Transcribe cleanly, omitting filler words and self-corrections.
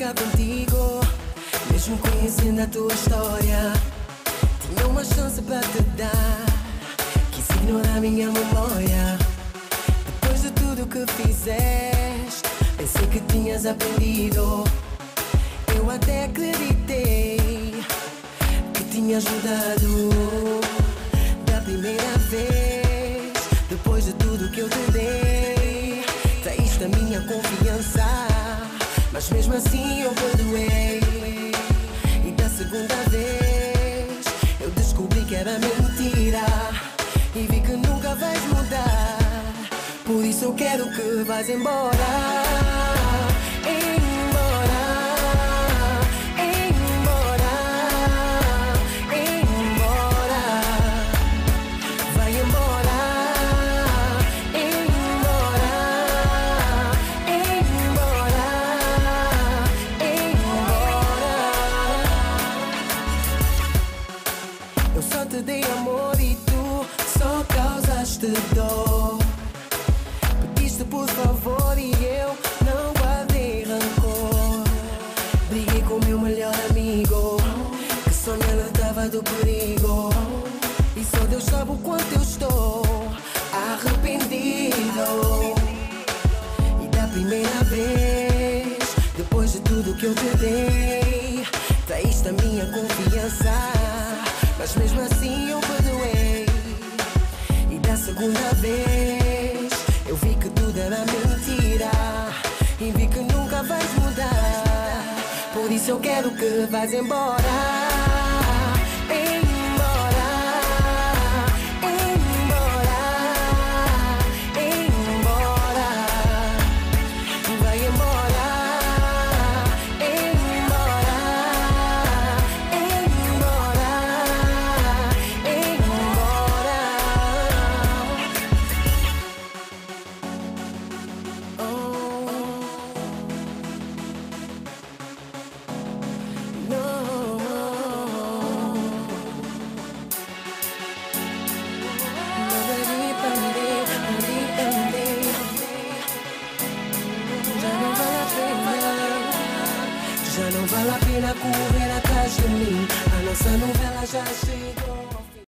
ficar contigo, mesmo conhecendo a tua história. Tinha uma chance para te dar, quis ignorar minha memória. Depois de tudo que fizeste, pensei que tinhas aprendido. Eu até acreditei que tinhas mudado da primeira vez. Depois de tudo que eu te dei, traíste a minha confiança, mas mesmo assim eu perdoei. E da segunda vez eu descobri que era mentira e vi que nunca vais mudar. Por isso eu quero que vás embora. Eu só te dei amor e tu só causaste dor. Pediste por favor e eu não guardei rancor. Briguei com meu melhor amigo, que só me alertava do perigo. E só Deus sabe o quanto eu estou arrependido. E da primeira vez, depois de tudo que eu te dei, traíste a minha confiança, mas mesmo assim eu perdoei. E da segunda vez eu vi que tudo era mentira e vi que nunca vais mudar. Por isso eu quero que vás embora. Já não vale a pena correr atrás de mim, a nossa novela já chegou.